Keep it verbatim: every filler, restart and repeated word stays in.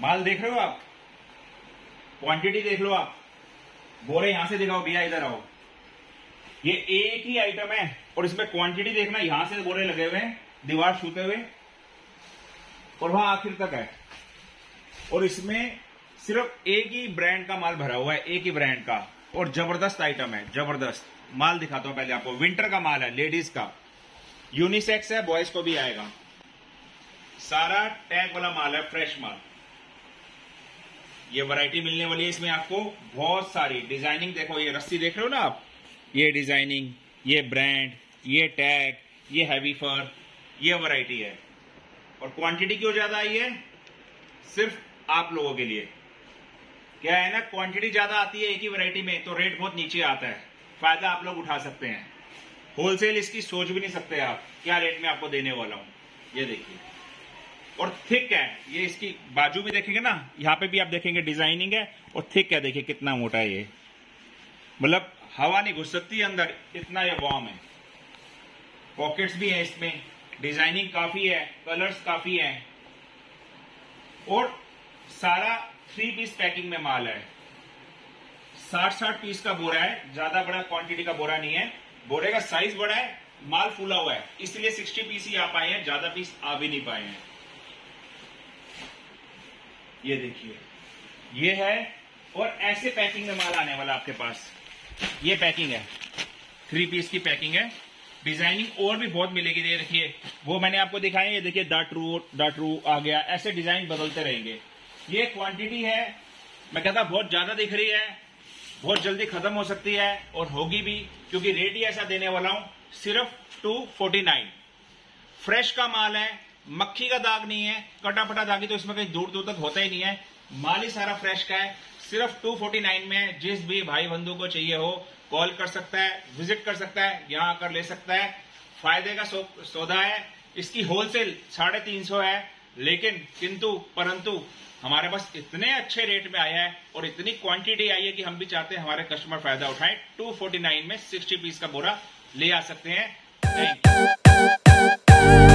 माल देख रहे हो आप, क्वांटिटी देख लो आप। बोरे यहां से दिखाओ भैया, इधर आओ। ये एक ही आइटम है और इसमें क्वांटिटी देखना, यहां से बोरे लगे हुए हैं दीवार छूते हुए और वहां आखिर तक है। और इसमें सिर्फ एक ही ब्रांड का माल भरा हुआ है, एक ही ब्रांड का, और जबरदस्त आइटम है, जबरदस्त। माल दिखाता हूं पहले आपको। विंटर का माल है, लेडीज का, यूनिसेक्स है, बॉयज को भी आएगा। सारा टैग वाला माल है, फ्रेश माल। ये वैरायटी मिलने वाली है इसमें आपको बहुत सारी। डिजाइनिंग देखो, ये रस्सी देख रहे हो ना आप, ये डिजाइनिंग, ये ब्रांड, ये टैग, ये हैवी फर, ये वैरायटी है। और क्वांटिटी क्यों ज्यादा आई है? सिर्फ आप लोगों के लिए। क्या है ना, क्वांटिटी ज्यादा आती है एक ही वैरायटी में तो रेट बहुत नीचे आता है, फायदा आप लोग उठा सकते हैं। होलसेल इसकी सोच भी नहीं सकते आप क्या रेट में आपको देने वाला हूं। ये देखिए, और थिक है ये। इसकी बाजू भी देखेंगे ना, यहां पे भी आप देखेंगे डिजाइनिंग है और थिक है। देखिए कितना मोटा है ये, मतलब हवा नहीं घुस सकती अंदर, इतना ये वार्म है। पॉकेट्स भी है इसमें, डिजाइनिंग काफी है, कलर्स काफी है। और सारा थ्री पीस पैकिंग में माल है। साठ साठ पीस का बोरा है, ज्यादा बड़ा क्वांटिटी का बोरा नहीं है। बोरे का साइज बड़ा है, माल फूला हुआ है, इसलिए साठ पीस ही आ पाए हैं, ज्यादा पीस आ भी नहीं पाए हैं। ये देखिए, ये है। और ऐसे पैकिंग में माल आने वाला आपके पास। ये पैकिंग है, थ्री पीस की पैकिंग है। डिजाइनिंग और भी बहुत मिलेगी। ये देखिए, वो मैंने आपको दिखाया। ये देखिए, डाटरू डाटरू आ गया, ऐसे डिजाइन बदलते रहेंगे। ये क्वांटिटी है, मैं कहता बहुत ज्यादा दिख रही है, बहुत जल्दी खत्म हो सकती है और होगी भी, क्योंकि रेट ही ऐसा देने वाला हूं, सिर्फ टू फोर्टी नाइन। फ्रेश का माल है, मक्खी का दाग नहीं है, कटा फटा दागी तो इसमें कहीं दूर दूर तक होता ही नहीं है। माल ही सारा फ्रेश का है, सिर्फ टू फोर्टी नाइन में। जिस भी भाई बंधु को चाहिए हो कॉल कर सकता है, विजिट कर सकता है, यहां आकर ले सकता है। फायदे का सौ, सौदा है। इसकी होलसेल साढ़े तीन सौ है, लेकिन किंतु परंतु हमारे पास इतने अच्छे रेट में आया है और इतनी क्वांटिटी आई है कि हम भी चाहते हैं हमारे कस्टमर फायदा उठाएं। टू फोर्टी नाइन में सिक्सटी पीस का बोरा ले आ सकते हैं। Thank you.